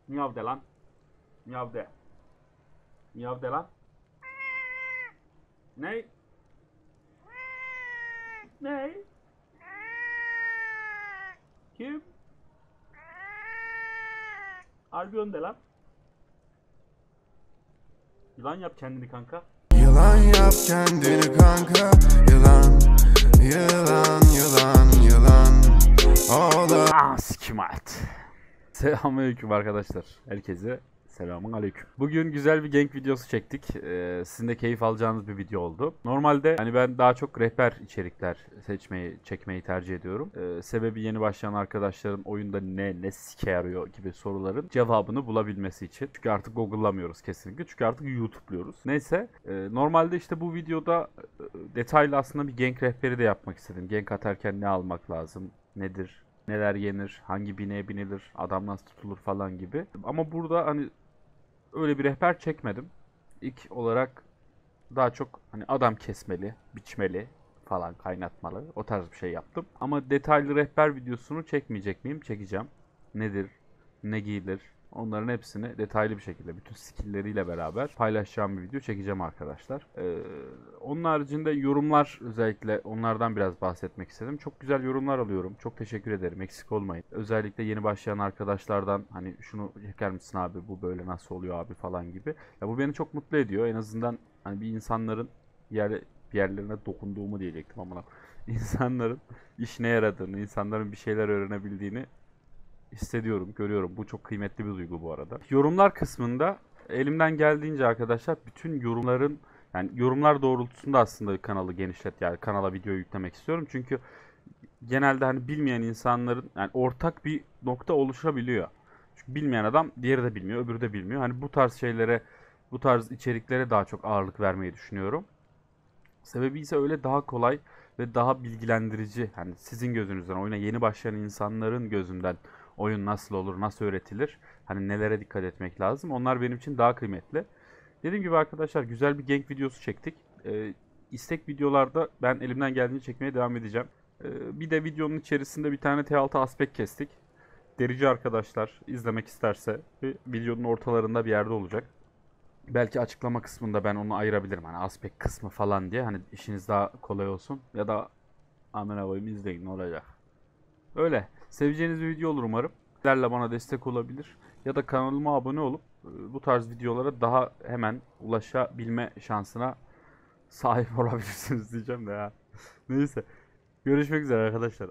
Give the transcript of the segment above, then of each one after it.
Miyav de lan. Miyav de. Miyav de lan. Ne? Ne? Kim? Albion de lan. Yılan yap kendini kanka. Yılan yap kendini kanka. Yılan, yılan, yılan, yılan. Ola. Sikim at. Selamünaleyküm arkadaşlar. Herkese selamun aleyküm. Bugün güzel bir gank videosu çektik. Sizin de keyif alacağınız bir video oldu. Normalde hani ben daha çok rehber içerikler çekmeyi tercih ediyorum. Sebebi yeni başlayan arkadaşların oyunda ne sike yarıyor gibi soruların cevabını bulabilmesi için. Çünkü artık Google'lamıyoruz kesinlikle. Çünkü artık YouTube'luyoruz. Neyse. Normalde işte bu videoda detaylı aslında bir gank rehberi de yapmak istedim. Gank atarken ne almak lazım? Nedir? Neler yenir, hangi bineğe binilir, adam nasıl tutulur falan gibi. Ama burada hani öyle bir rehber çekmedim. İlk olarak daha çok hani adam kesmeli, biçmeli falan kaynatmalı. O tarz bir şey yaptım. Ama detaylı rehber videosunu çekmeyecek miyim? Çekeceğim. Nedir? Ne giyilir? Onların hepsini detaylı bir şekilde bütün skill'leriyle beraber paylaşacağım bir video çekeceğim arkadaşlar. Onun haricinde yorumlar, özellikle onlardan biraz bahsetmek istedim. Çok güzel yorumlar alıyorum. Çok teşekkür ederim. Eksik olmayın. Özellikle yeni başlayan arkadaşlardan hani şunu çeker misin abi, bu böyle nasıl oluyor abi falan gibi. Ya bu beni çok mutlu ediyor. En azından hani bir insanların bir yerlerine dokunduğumu diyecektim ama insanların işine yaradığını, insanların bir şeyler öğrenebildiğini hissediyorum, görüyorum. Bu çok kıymetli bir duygu bu arada. Yorumlar kısmında elimden geldiğince arkadaşlar bütün yorumların, yani yorumlar doğrultusunda aslında kanalı yani kanala video yüklemek istiyorum. Çünkü genelde hani bilmeyen insanların yani ortak bir nokta oluşabiliyor. Çünkü bilmeyen adam diğeri de bilmiyor, öbürü de bilmiyor. Hani bu tarz şeylere, bu tarz içeriklere daha çok ağırlık vermeyi düşünüyorum. Sebebi ise öyle daha kolay ve daha bilgilendirici. Hani sizin gözünüzden, oyuna yeni başlayan insanların gözünden oyun nasıl olur, nasıl öğretilir, hani nelere dikkat etmek lazım. Onlar benim için daha kıymetli. Dediğim gibi arkadaşlar güzel bir gank videosu çektik. İstek videolarda ben elimden geldiğince çekmeye devam edeceğim. Bir de videonun içerisinde bir tane T6 aspect kestik. Derici arkadaşlar izlemek isterse videonun ortalarında bir yerde olacak. Belki açıklama kısmında ben onu ayırabilirim. Hani aspect kısmı falan diye. Hani işiniz daha kolay olsun. Ya da amına koyayım izleyin ne olacak. Öyle. Seveceğiniz bir video olur umarım. Sizlerle bana destek olabilir. Ya da kanalıma abone olup bu tarz videolara daha hemen ulaşabilme şansına sahip olabilirsiniz diyeceğim de ya. Neyse. Görüşmek üzere arkadaşlar.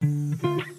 yılan.